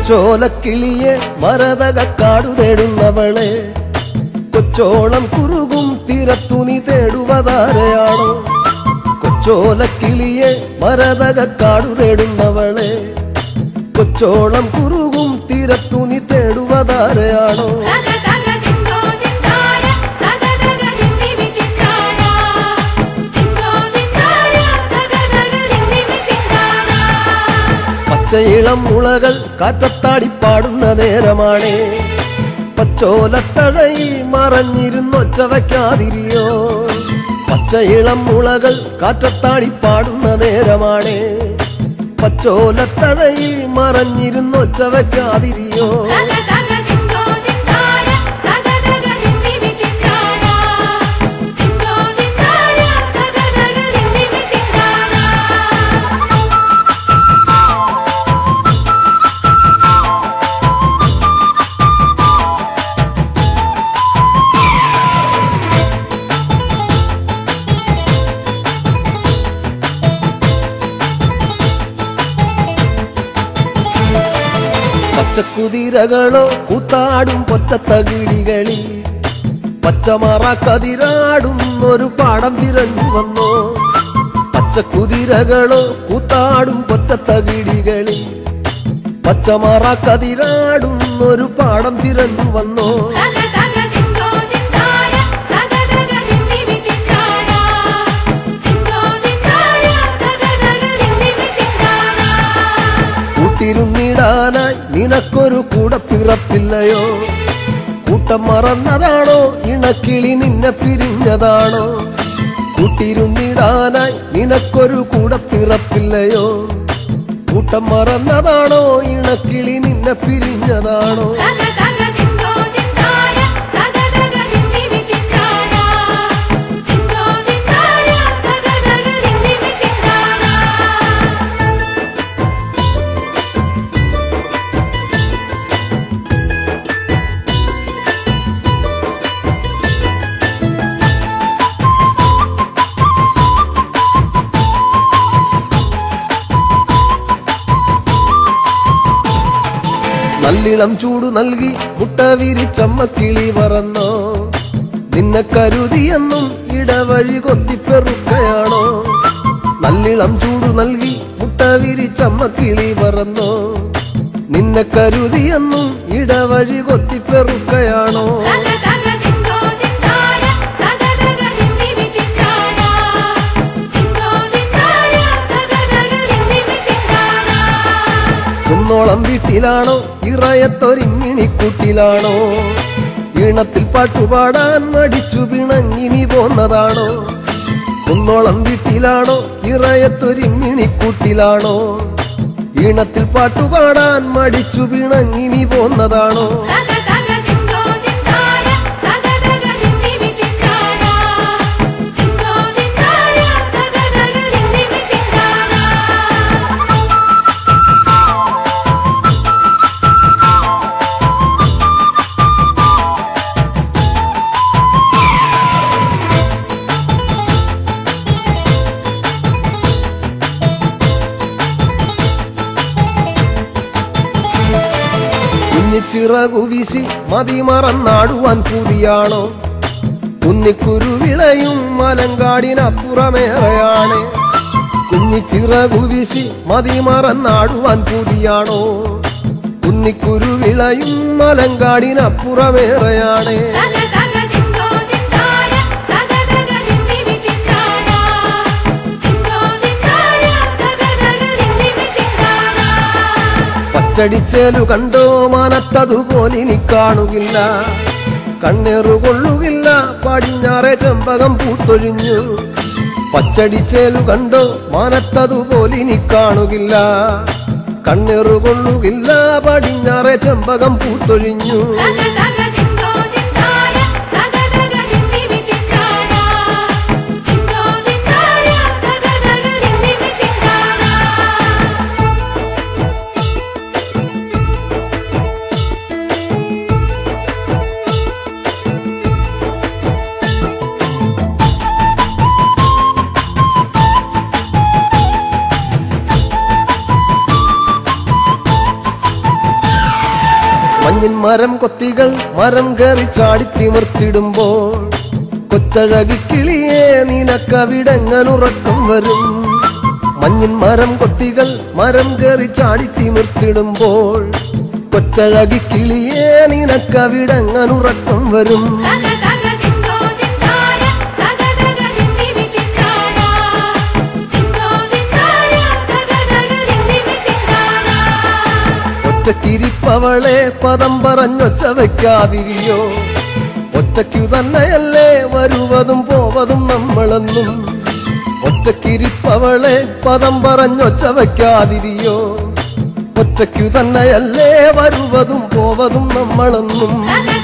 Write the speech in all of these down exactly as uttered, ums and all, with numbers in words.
കൊച്ചോലക്കിളിയെ മരതക കാടു തേടുന്നവളെ കൊച്ചോളം കുറുകും തീരത്തു നീ തേടുവതാരയാണോ കൊച്ചോലക്കിളിയെ മരതക കാടു തേടുന്നവളെ കൊച്ചോളം കുറുകും തീരത്തു നീ തേടുവതാരയാണോ പച്ചയിളം മുളകൾ കാറ്റത്താടി പാടുന്ന നേരമാണേ പച്ചോലത്തഴയിൽ മറഞ്ഞിരുന്നൊച്ച വയ്ക്കാതിരിയോ പച്ചയിളം മുളകൾ കാറ്റത്താടി പാടുന്ന നേരമാണേ പച്ചോലത്തഴയിൽ മറഞ്ഞിരുന്നൊച്ച വയ്ക്കാതിരിയോ പച്ചക്കുതിരകളോ കൂത്താടും പൊറ്റത്തകിടികളിൽ പച്ചമറ കതിരാടും ഒരു പാടം തിരഞ്ഞു വന്നോ പച്ചക്കുതിരകളോ കൂത്താടും പൊറ്റത്തകിടികളിൽ പച്ചമറ കതിരാടും ഒരു പാടം തിരഞ്ഞു വന്നോ കൂട്ടിരുന്നിടാനായി നിനക്കൊരു കൂടെ പിറപ്പില്ലയോ കൂട്ടം മറന്നതാണോ ഇണക്കിളി നിന്നെ പിരിഞ്ഞതാണോ കൂട്ടിരുന്നിടാനായി നിനക്കൊരു കൂടെ പിറപ്പില്ലയോ കൂട്ടം മറന്നതാണോ ഇണക്കിളി നിന്നെ പിരിഞ്ഞതാണോ നല്ലിളം ചൂടു നൽകി മുട്ട വിരിച്ചമ്മക്കിളി പറന്നോ നിന്നെ കരുതിയെന്നും ഇടവഴി കൊത്തിപ്പെറുക്കയാണോ നല്ലിളം ചൂടു നൽകി മുട്ട വിരിച്ചമ്മക്കിളി പറന്നോ നിന്നെ കരുതിയെന്നും ഇടവഴി കൊത്തിപ്പെറുക്കയാണോ കുന്നോളം വീട്ടിലാണോ ഇറയത്തൊരിങ്ങിണിക്കൂട്ടിലാണോ ഈണത്തിൽ പാട്ടുപാടാൻ മടിച്ചു പിണങ്ങിനി പോന്നതാണോ കുന്നോളം വീട്ടിലാണോ ഇറയത്തൊരിങ്ങിണിക്കൂട്ടിലാണോ ഈണത്തിൽ പാട്ടുപാടാൻ മടിച്ചു പിണങ്ങിനി പോന്നതാണോ ചിറകു വീശി മതിമറന്നാടുവാൻ പൂതിയാണോ കുന്നിക്കുരുവിളയും മലങ്കാടിനപ്പുറമേറെയാണ് കുഞ്ഞിച്ചിറകു വീശി മതിമറന്നാടുവാൻ പൂതിയാണോ കുന്നിക്കുരുവിളയും മലങ്കാടിനപ്പുറമേറെയാണ് പച്ചടിച്ചേലു കണ്ടോ മാനത്തതുപോലിനി കാണുകില്ല കണ്ണേറുകൊള്ളുകില്ല പടിഞ്ഞാറെ ചെമ്പകം പൂത്തൊഴിഞ്ഞു പച്ചടിച്ചേലു കണ്ടോ മാനത്തതുപോലിനി കാണുകില്ല കണ്ണേറുകൊള്ളുകില്ല പടിഞ്ഞാറെ ചെമ്പകം പൂത്തൊഴിഞ്ഞു മഞ്ഞിൻ മരം കൊത്തികൾ മരം കയറി ചാടിത്തിമിർത്തിടുമ്പോൾ കൊച്ചഴകി കിളിയെ നിനക്കവിടെങ്ങനുറക്കം വരും. മഞ്ഞിൻ മരം കൊത്തികൾ മരം കയറി ചാടിത്തിമിർത്തിടുമ്പോൾ കൊച്ചഴകി കിളിയെ നിനക്കവിടെങ്ങനുറക്കം വരും. ഒറ്റക്കിരിപ്പവളെ പദം പറഞ്ഞൊച്ച വയ്ക്കാതിരിയോ, ഒറ്റയ്ക്കു തന്നെയല്ലേ വരുവതും പോവതും നമ്മളെന്നും. ഒറ്റക്കിരിപ്പവളെ പദം പറഞ്ഞൊച്ച വയ്ക്കാതിരിയോ, ഒറ്റയ്ക്കു തന്നെയല്ലേ വരുവതും പോവതും നമ്മളെന്നും.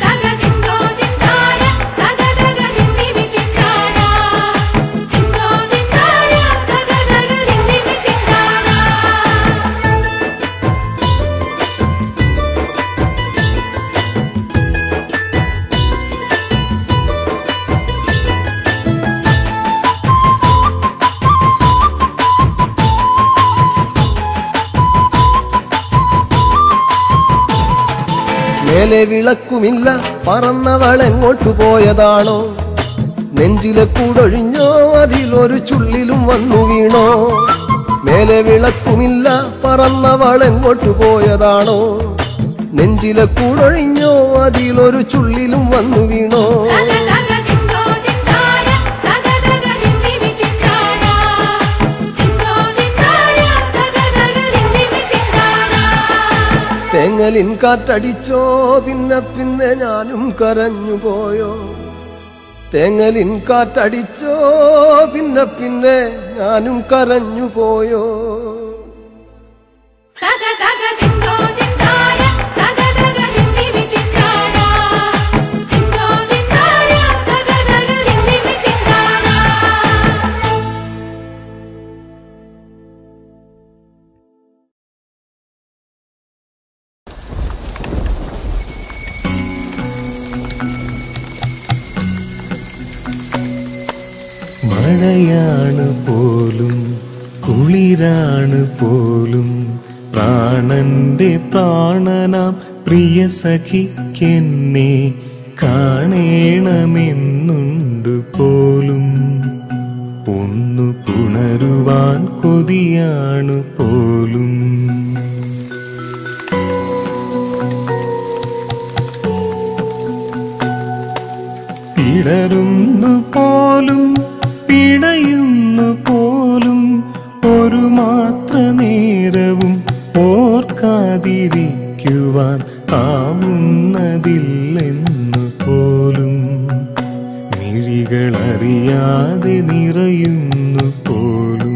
മേലെ വിളക്കുമില്ല പറന്നവളെങ്ങോട്ടു പോയതാണോ, നെഞ്ചിലെ കൂടൊഴിഞ്ഞോ അതിലൊരു ചുള്ളിലും വന്നു വീണോ. മേലെ വിളക്കുമില്ല പറന്നവളെങ്ങോട്ടു പോയതാണോ, നെഞ്ചിലെ കൂടൊഴിഞ്ഞോ അതിലൊരു ചുള്ളിലും വന്നു വീണോ. തേങ്ങലിൻ കാറ്റടിച്ചോ പിന്നെ പിന്നെ ഞാനും കരഞ്ഞു പോയോ. തേങ്ങലിൻ കാറ്റടിച്ചോ പിന്നെ പിന്നെ ഞാനും കരഞ്ഞു പോയോ. മഴയാണ് പോലും കുളിരാണ് പോലും പ്രാണന്റെ പ്രാണനാം പ്രിയ സഖിക്കെന്നെ കാണേണമെന്നുണ്ട് പോലും. ഒന്നു പുണരുവാൻ കൊതിയാണ് പോലും. ഇടറുന്നു പോലും പിടയുന്നു പോലും ഒരു മാത്ര നേരവും ഓർക്കാതിരിക്കുവാൻ ആവുന്നതില്ലെന്നു പോലും. മിഴികളറിയാതെ നിറയുന്നു പോലും.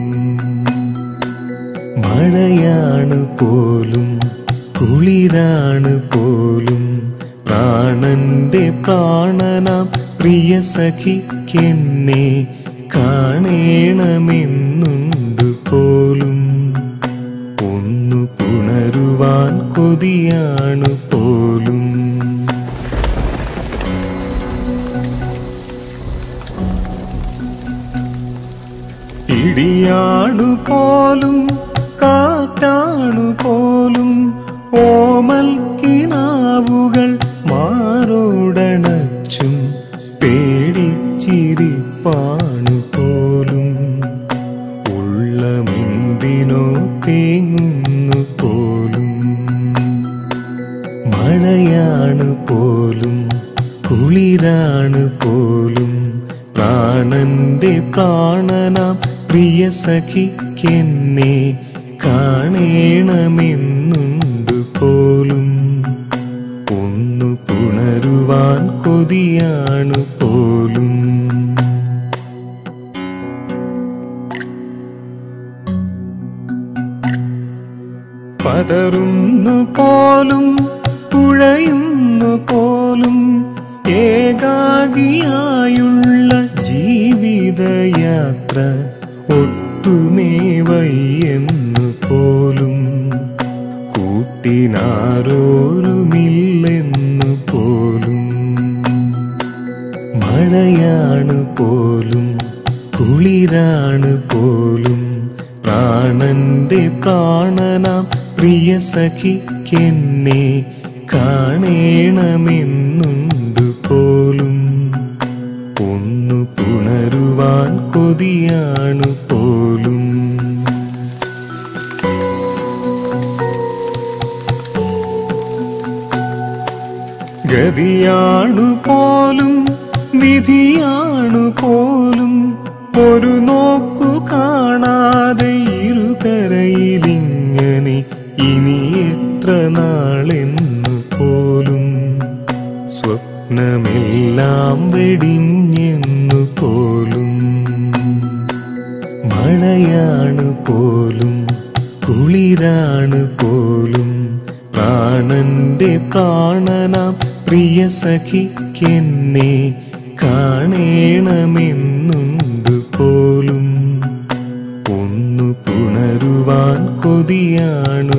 മഴയാണ് പോലും കുളിരാണ് പോലും പ്രാണന്റെ പ്രാണനാം പ്രിയ സഖിക്കെന്നെ കാണേണമെന്നുണ്ട് പോലും. ഒന്നു പുണരുവാൻ കൊതിയാണ് പോലും. ഇടിയാണു പോലും കാറ്റാണു പോലും ഓമൽ കിനാവുകൾ മാറോടണച്ചും പേടിച്ചിരിപ്പാണു പോലും. ഉള്ളമെന്തിനോ തേങ്ങുന്നു പോലും. മഴയാണ് പോലും കുളിരാണ് പോലും പ്രാണന്റെ പ്രാണനാം പ്രിയ സഖിക്കെന്നെ കാണേണമെന്നുണ്ട് പോലും. ഒന്നു പുണരുവാൻ കൊതിയാണ് പോലും. പതറുന്നു പോലും പുഴയുന്നു പോലും ഏകാകിയായുള്ള ജീവിതയാത്ര ഒട്ടുമേ വയ്യെന്നു പോലും. കൂട്ടിനാരോരുമില്ലെന്നു പോലും. മഴയാണ് പോലും കുളിരാണ് പോലും പ്രാണന്റെ പ്രാണനാം പ്രിയ സഖിക്കെന്നെ കാണേണമെന്നുണ്ടു പോലും. ഒന്നു പുണരുവാൻ കൊതിയാണു പോലും. ഗതിയാണു പോലും വിധിയാണു പോലും ഒരു നോക്കു കാണാതെ ഇരുകരയിലിങ്ങനെ ഇനി എത്ര നാളെന്നു പോലും. സ്വപ്നമെല്ലാം വെടിഞ്ഞെന്നു പോലും. മഴയാണു പോലും കുളിരാണു പോലും പ്രാണന്റെ പ്രാണനാം പ്രിയ സഖിക്കെന്നെ കാണേണമെന്നുണ്ടു പോലും. ഒന്നു പുണരുവാൻ കൊതിയാണു